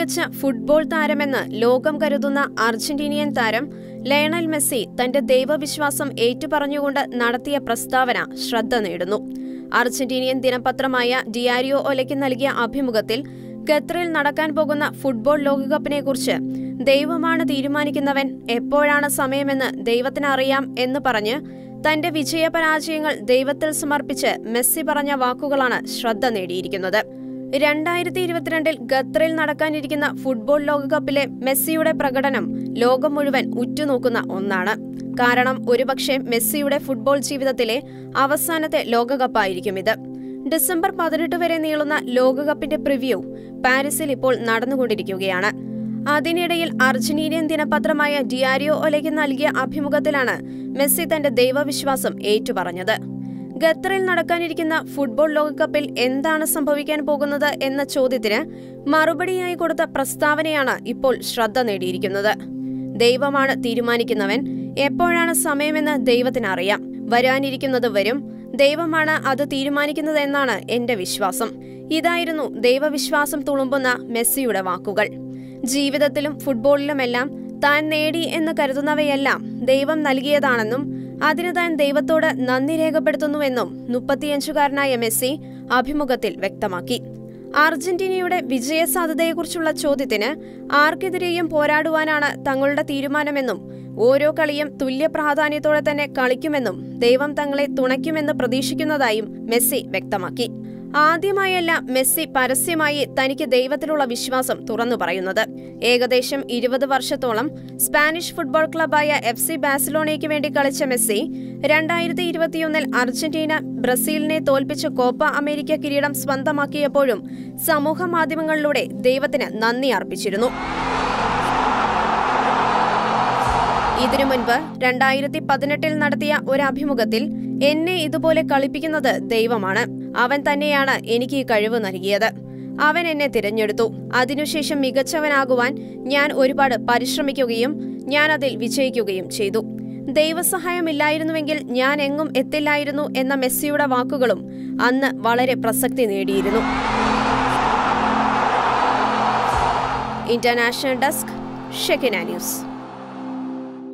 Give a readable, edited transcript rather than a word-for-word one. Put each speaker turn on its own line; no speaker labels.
മികച്ച ഫുട്ബോൾ താരമെന്ന് ലോകം കരുതുന്ന അർജന്റീനിയൻ താരം ലയണൽ മെസ്സി തന്റെ ദൈവവിശ്വാസം ഏറ്റുപറഞ്ഞുകൊണ്ട് നടത്തിയ പ്രസ്താവന ശ്രദ്ധ നേടുന്നു. അർജന്റീനിയൻ ദിനപത്രമായ ഡിയാരിയോ ഒലയ്ക്ക് നൽകിയ അഭിമുഖത്തിൽ ഖത്തറിൽ നടക്കാൻ പോകുന്ന ഫുട്ബോൾ ലോകകപ്പിനെക്കുറിച്ച് ദൈവമാണ് തീരുമാനിക്കുന്നവൻ, എപ്പോഴാണ് സമയമെന്ന് ദൈവത്തിനറിയാം എന്ന് പറഞ്ഞ് തന്റെ വിജയപരാജയങ്ങൾ ദൈവത്തിൽ സമർപ്പിച്ച് മെസ്സി പറഞ്ഞ വാക്കുകളാണ് ശ്രദ്ധ നേടിയിരിക്കുന്നത്. 2022 ഖത്തറിൽ നടക്കാനിരിക്കുന്ന ഫുട്ബോൾ ലോകകപ്പിലെ മെസ്സിയുടെ പ്രകടനം ലോകം മുഴുവൻ ഉറ്റുനോക്കുന്ന ഒന്നാണ്. കാരണം ഒരുപക്ഷെ മെസ്സിയുടെ ഫുട്ബോൾ ജീവിതത്തിലെ അവസാനത്തെ ലോകകപ്പായിരിക്കും ഇത്. ഡിസംബർ 18 വരെ നീളുന്ന ലോകകപ്പിന്റെ പ്രിവ്യൂ പാരീസിൽ ഇപ്പോൾ നടന്നുകൊണ്ടിരിക്കുകയാണ്. അതിനിടയിൽ അർജന്റീനിയൻ ദിനപത്രമായ ഡിയാരിയോ ഒലയ്ക്ക് നൽകിയ അഭിമുഖത്തിലാണ് മെസ്സി തന്റെ ദൈവവിശ്വാസം ഏറ്റുപറഞ്ഞത്. ഖത്തറിൽ നടക്കാനിരിക്കുന്ന ഫുട്ബോൾ ലോകകപ്പിൽ എന്താണ് സംഭവിക്കാൻ പോകുന്നത് എന്ന ചോദ്യത്തിന് മറുപടിയായി കൊടുത്ത പ്രസ്താവനയാണ് ഇപ്പോൾ ശ്രദ്ധ നേടിയിരിക്കുന്നത്. ദൈവമാണ് തീരുമാനിക്കുന്നവൻ, എപ്പോഴാണ് സമയമെന്ന് ദൈവത്തിനറിയാം, വരാനിരിക്കുന്നത് വരും, ദൈവമാണ് അത് തീരുമാനിക്കുന്നതെന്നാണ് എന്റെ വിശ്വാസം. ഇതായിരുന്നു ദൈവവിശ്വാസം തുളുമ്പുന്ന മെസ്സിയുടെ വാക്കുകൾ. ജീവിതത്തിലും ഫുട്ബോളിലുമെല്ലാം താൻ നേടി എന്ന് കരുതുന്നവയെല്ലാം ദൈവം നൽകിയതാണെന്നും അതിന് താൻ ദൈവത്തോട് നന്ദി രേഖപ്പെടുത്തുന്നുവെന്നും 35-കാരനായ മെസ്സി അഭിമുഖത്തിൽ വ്യക്തമാക്കി. അർജന്റീനയുടെ വിജയസാധ്യതയെക്കുറിച്ചുള്ള ചോദ്യത്തിന് ആർക്കെതിരെയും പോരാടുവാനാണ് തങ്ങളുടെ തീരുമാനമെന്നും ഓരോ കളിയും തുല്യ പ്രാധാന്യത്തോടെ തന്നെ കളിക്കുമെന്നും ദൈവം തങ്ങളെ തുണയ്ക്കുമെന്ന് പ്രതീക്ഷിക്കുന്നതായും മെസ്സി വ്യക്തമാക്കി. ആദ്യമായല്ല മെസ്സി പരസ്യമായി തനിക്ക് ദൈവത്തിലുള്ള വിശ്വാസം തുറന്നു പറയുന്നത്. ഏകദേശം 20 വർഷത്തോളം സ്പാനിഷ് ഫുട്ബോൾ ക്ലബായ FC ബാഴ്സലോണയ്ക്ക് വേണ്ടി കളിച്ച മെസ്സി 2021 അർജന്റീന ബ്രസീലിനെ തോൽപ്പിച്ച് കോപ്പ അമേരിക്ക കിരീടം സ്വന്തമാക്കിയപ്പോഴും സമൂഹ മാധ്യമങ്ങളിലൂടെ ദൈവത്തിന് നന്ദി അർപ്പിച്ചിരുന്നു. ഇതിനു മുൻപ് 2018 നടത്തിയ ഒരു അഭിമുഖത്തിൽ എന്നെ ഇതുപോലെ കളിപ്പിക്കുന്നത് ദൈവമാണ്, അവൻ തന്നെയാണ് എനിക്ക് ഈ കഴിവ് നൽകിയത്, അവൻ എന്നെ തിരഞ്ഞെടുത്തു, അതിനുശേഷം മികച്ചവനാകുവാൻ ഞാൻ ഒരുപാട് പരിശ്രമിക്കുകയും ഞാൻ അതിൽ വിജയിക്കുകയും ചെയ്തു, ദൈവസഹായമില്ലായിരുന്നുവെങ്കിൽ ഞാൻ എങ്ങും എത്തില്ലായിരുന്നു എന്ന മെസ്സിയുടെ വാക്കുകളും അന്ന് വളരെ പ്രസക്തി നേടിയിരുന്നു. International desk, Shekinah news.